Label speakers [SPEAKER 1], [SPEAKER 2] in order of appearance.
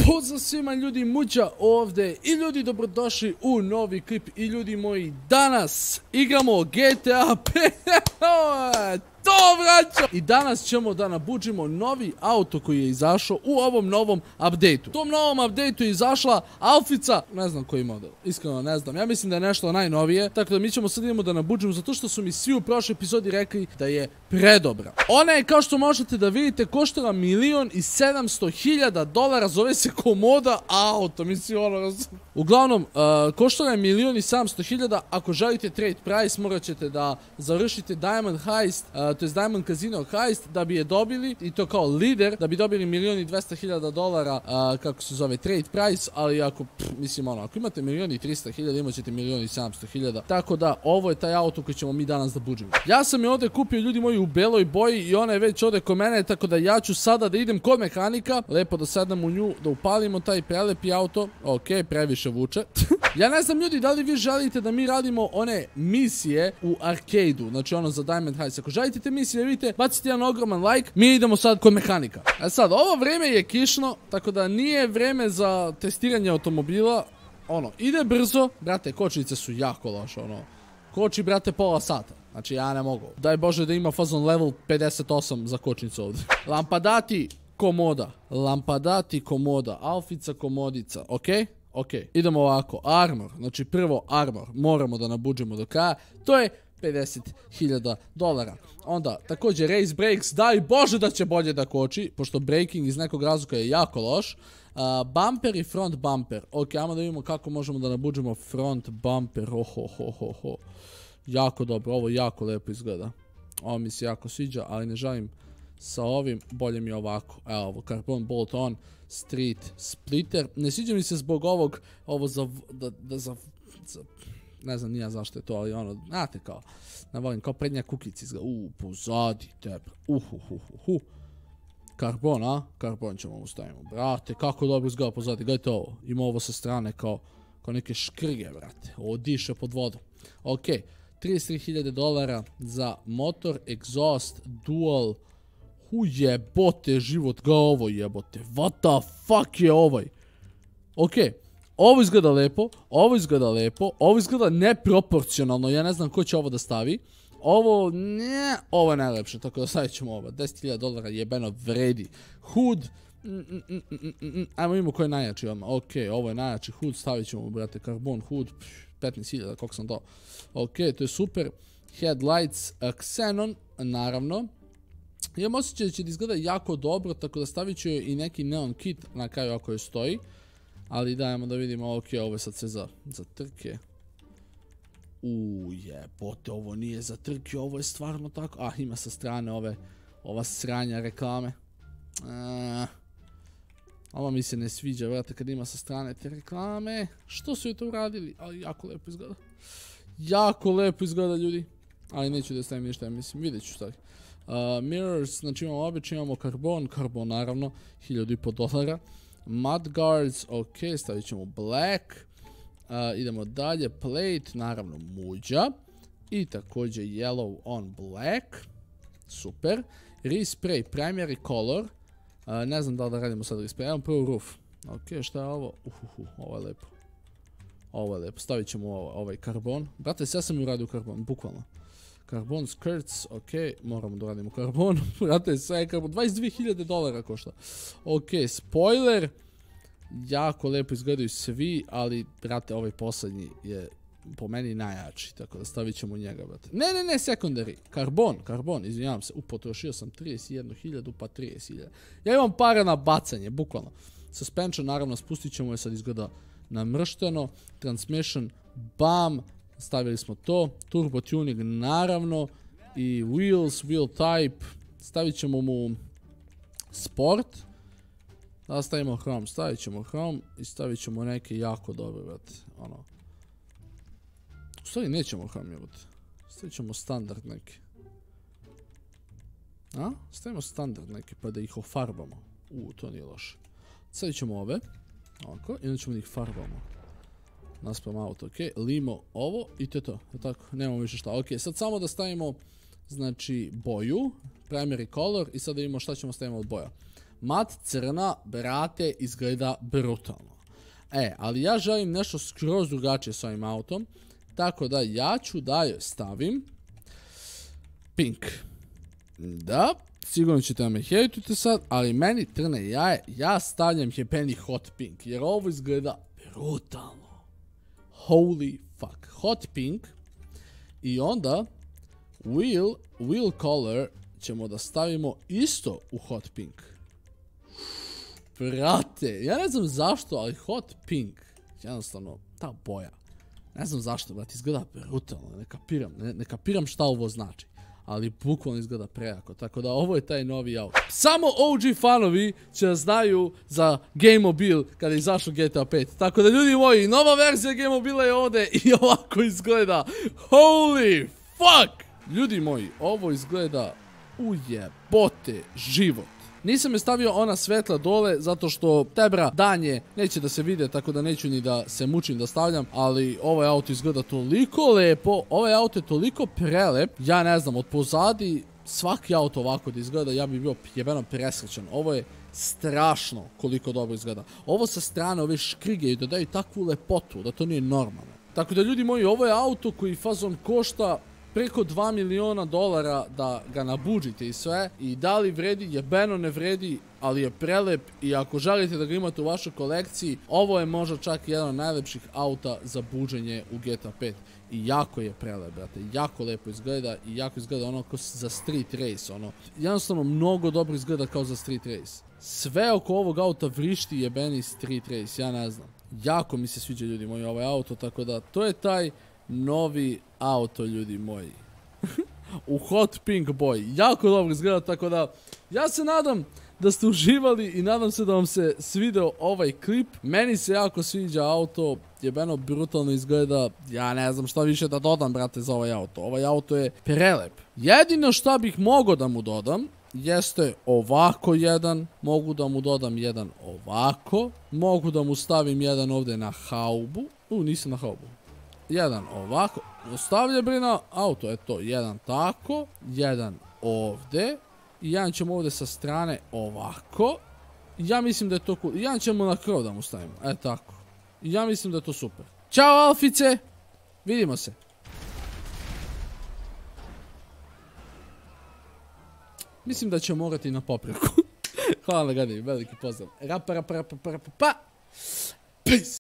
[SPEAKER 1] Pozdrav svima ljudi, Muđa ovdje i ljudi dobrodošli u novi klip i ljudi moji, danas igramo GTA 5, to vraća! I danas ćemo da nabuđimo novi auto koji je izašao u ovom novom updateu. U tom novom updateu je izašla Alfica, ne znam koji model, iskreno ne znam, ja mislim da je nešto najnovije, tako da mi ćemo sad idemo da nabuđimo zato što su mi svi u prošloj epizodi rekli da je predobra. Ona je, kao što možete da vidite, koštala $1.700.000, zove se Komoda auto, mislim ono... Uglavnom, koštala je $1.700.000, ako želite trade price morat ćete da završite Diamond Heist, to je Diamond Casino Heist, da bi je dobili, i to kao lider, da bi dobili $1.200.000, kako se zove, trade price, ali ako, mislim ono, ako imate $1.300.000, imat ćete $1.700.000, tako da, ovo je taj auto koji ćemo mi danas da buđimo. Ja sam je ovdje kupio, ljudi moji, u beloj boji i ona je već ovdje kod mene, tako da ja ću sada da idem kod mehanika, lepo da sednem u nju, da upalimo taj prelepi auto, ok, previše vuče. Ja ne znam ljudi, da li vi želite da mi radimo one misije u arcade-u, znači ono za Diamond Heist. Ako želite te misije, vidite, bacite jedan ogroman like, mi idemo sad kod mehanika. A sad, ovo vreme je kišno, tako da nije vreme za testiranje automobila, ono, ide brzo, brate, kočnice su jako loše, ono, koči, brate, pola sata. Znači, ja ne mogu. Daj Bože da ima fazon level 58 za kočnicu ovdje. Lampadati Komoda. Lampadati Komoda. Alfica Komodica. Okej? Ok, idemo ovako, armor, znači prvo armor, moramo da nabuđemo do kraja, to je $50.000. Onda, također race brakes, daj Bože da će bolje da koči, pošto braking iz nekog razloga je jako loš. Bumper i front bumper, ok, ajmo da vidimo kako možemo da nabuđemo front bumper, ohohohoho. Jako dobro, ovo jako lepo izgleda, ovo mi se jako sviđa, ali ne želim sa ovim, bolje mi je ovako, evo ovo, carbon bolt on, street splitter, ne sviđa mi se zbog ovog, ovo za, ne znam nija zašto je to, ali ono, znate kao, ne volim, kao prednja kukica izgleda, pozadi tebe, Karbon, a? Karbon ćemo ustavimo, brate, kako dobro izgleda pozadi, gledajte ovo, ima ovo sa strane kao neke škrge, brate, ovo diše pod vodom, ok, $33.000 za motor, exhaust, dual, jebote, život ga ovo jebote, what the fuck je ovaj? Ok, ovo izgleda lepo, ovo izgleda lepo, ovo izgleda neproporcionalno, ja ne znam ko će ovo da stavi. Ovo, ne, ovo je najlepše, tako da stavit ćemo ovo, $10.000 jebeno vredi. Hood, ajmo imamo ko je najjači odmah, ok, ovo je najjači hood, stavit ćemo, brate, carbon hood, $15.000, koliko sam to. Ok, to je super, headlights, xenon, naravno. Imam osjećaj da će da izgleda jako dobro, tako da stavit ću i neki neon kit na kraju ako je stoji. Ali dajemo da vidimo, ok, ovo je sad sve za trke. Jebote, ovo nije za trke, ovo je stvarno tako. Ima sa strane ova sranja reklame. Ovo mi se ne sviđa, vrate, kad ima sa strane te reklame. Što su je to uradili? Ali jako lepo izgleda. Jako lepo izgleda, ljudi. Ali neću da stavim ništa, ja mislim, vidjet ću stvari. Mirrors, znači imamo obično, imamo carbon naravno, $1.500. Mudguards, ok, stavit ćemo black. Idemo dalje, plate, naravno muđa. I također yellow on black. Super. Respray, primary color. Ne znam da li da radimo sad respray, imamo prvo roof. Ok, šta je ovo? Ovo je lepo. Ovo je lepo, stavit ćemo ovaj karbon. Brate, sve sam uradio karbon, bukvalno. Carbon skirts, ok, moramo da radimo karbon, brate, sve je karbon, $22.000 košta. Ok, spoiler, jako lepo izgledaju svi, ali, brate, ovaj posljednji je po meni najjači, tako da stavit ćemo njega, brate. Ne, secondary, karbon, izvinjavam se, potrošio sam 31.000, pa 30.000. Ja imam para na bacanje, bukvalno. Suspension, naravno, spustit ćemo je, sad izgleda namršteno, transmission, bam, stavili smo to, turbo tuning naravno i wheels, wheel type, stavit ćemo mu sport, da stavimo chrome, stavit ćemo chrome i stavit ćemo neke jako dobre, brate, ono, u stvari nećemo chrome, brate, stavit ćemo standard neke, stavimo standard neke pa da ih ofarbamo, to nije loše, stavit ćemo ove, ovako, i onda ćemo da ih farbamo. Naspram auto, ok, limo ovo i to je to, tako, nemamo više šta, ok, sad samo da stavimo, znači, boju, primary color i sad da vidimo šta ćemo stavimo od boja. mat crna, brate, izgleda brutalno. Ali ja želim nešto skroz drugačije s ovim autom, tako da ja ću da joj stavim pink. Da, sigurno ćete me hejtujte sad, ali meni trne jaje, ja stavljam jebeni hot pink, jer ovo izgleda brutalno. Holy fuck, hot pink. I onda wheel color ćemo da stavimo isto u hot pink. Brate, ja ne znam zašto, ali hot pink, jednostavno, ta boja. Ne znam zašto, brate, izgleda brutalno, ne kapiram šta ovo znači. Ali bukvalno izgleda prejako, tako da ovo je taj novi auto. Samo OG fanovi će da znaju za G-mobil kada je izašao GTA 5. Tako da ljudi moji, nova verzija G-mobila je ovdje i ovako izgleda. Holy fuck! Ljudi moji, ovo izgleda ujebote život. Nisam je stavio ona svetla dole zato što tebra danje neće da se vide, tako da neću ni da se mučim da stavljam, ali ovaj auto izgleda toliko lepo, ovaj auto je toliko prelep, ja ne znam, od pozadi svaki auto ovako da izgleda, ja bi bio jebeno presrećan. Ovo je strašno koliko dobro izgleda. Ovo sa strane, ove škrige dodaju takvu lepotu da to nije normalno. Tako da ljudi moji, ovo je auto koji fazon košta preko $2 miliona da ga nabuđite i sve. I da li vredi, jebeno ne vredi, ali je prelep i ako želite da ga imate u vašoj kolekciji, ovo je možda čak jedan od najlepših auta za buđenje u GTA 5. I jako je prelep, brate, jako lepo izgleda i jako izgleda ono kao za street race, ono. Jednostavno mnogo dobro izgleda kao za street race. Sve oko ovog auta vrišti jebeni street race, ja ne znam. Jako mi se sviđa ljudi moji ovaj auto, tako da to je taj novi auto ljudi moji. U hot pink boji. Jako dobro izgleda, tako da ja se nadam da ste uživali i nadam se da vam se svideo ovaj klip. Meni se jako sviđa auto, jebeno brutalno izgleda. Ja ne znam šta više da dodam, brate, za ovaj auto. Ovaj auto je prelep. Jedino šta bih mogao da mu dodam jeste ovako jedan, mogu da mu dodam jedan ovako, mogu da mu stavim jedan ovdje na haubu. Nisam na haubu. Jedan ovako, ostavlja brina auto, eto, jedan tako, jedan ovdje, i jedan ćemo ovdje sa strane ovako, ja mislim da je to cool, jedan ćemo na krov da mu stavimo, tako, ja mislim da je to super. Ćao Alfice, vidimo se. Mislim da će morati na popravku. Hvala na gledanje, veliki pozdrav. Peace.